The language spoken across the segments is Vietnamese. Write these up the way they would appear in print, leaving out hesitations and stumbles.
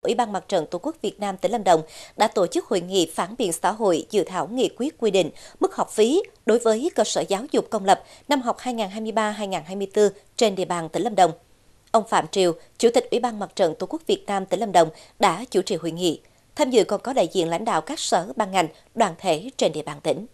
Ủy ban Mặt trận Tổ quốc Việt Nam tỉnh Lâm Đồng đã tổ chức hội nghị phản biện xã hội dự thảo nghị quyết quy định mức học phí đối với cơ sở giáo dục công lập năm học 2023-2024 trên địa bàn tỉnh Lâm Đồng. Ông Phạm Triều, Chủ tịch Ủy ban Mặt trận Tổ quốc Việt Nam tỉnh Lâm Đồng đã chủ trì hội nghị. Tham dự còn có đại diện lãnh đạo các sở ban ngành, đoàn thể trên địa bàn tỉnh.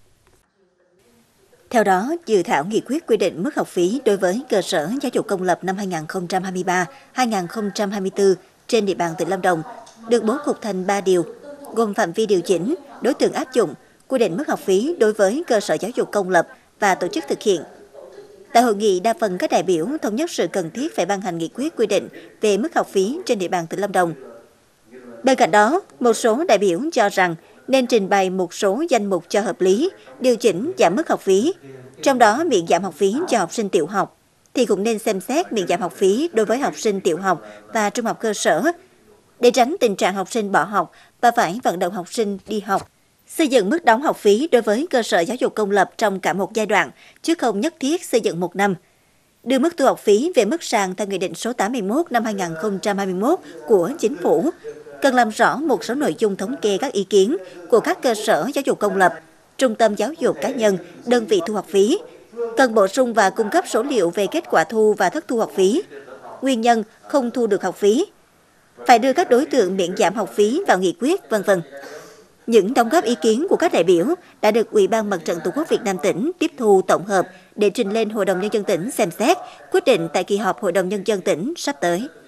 Theo đó, dự thảo nghị quyết quy định mức học phí đối với cơ sở giáo dục công lập năm 2023-2024 trên địa bàn tỉnh Lâm Đồng được bố cục thành 3 điều, gồm phạm vi điều chỉnh, đối tượng áp dụng, quy định mức học phí đối với cơ sở giáo dục công lập và tổ chức thực hiện. Tại hội nghị, đa phần các đại biểu thống nhất sự cần thiết phải ban hành nghị quyết quy định về mức học phí trên địa bàn tỉnh Lâm Đồng. Bên cạnh đó, một số đại biểu cho rằng nên trình bày một số danh mục cho hợp lý, điều chỉnh giảm mức học phí, trong đó miễn giảm học phí cho học sinh tiểu học, thì cũng nên xem xét miễn giảm học phí đối với học sinh tiểu học và trung học cơ sở, để tránh tình trạng học sinh bỏ học và phải vận động học sinh đi học. Xây dựng mức đóng học phí đối với cơ sở giáo dục công lập trong cả một giai đoạn, chứ không nhất thiết xây dựng một năm. Đưa mức thu học phí về mức sàn theo Nghị định số 81 năm 2021 của Chính phủ. Cần làm rõ một số nội dung thống kê các ý kiến của các cơ sở giáo dục công lập, trung tâm giáo dục cá nhân, đơn vị thu học phí. Cần bổ sung và cung cấp số liệu về kết quả thu và thất thu học phí, nguyên nhân không thu được học phí. Phải đưa các đối tượng miễn giảm học phí vào nghị quyết, v.v. Những đóng góp ý kiến của các đại biểu đã được Ủy ban Mặt trận Tổ quốc Việt Nam tỉnh tiếp thu tổng hợp để trình lên Hội đồng Nhân dân tỉnh xem xét, quyết định tại kỳ họp Hội đồng Nhân dân tỉnh sắp tới.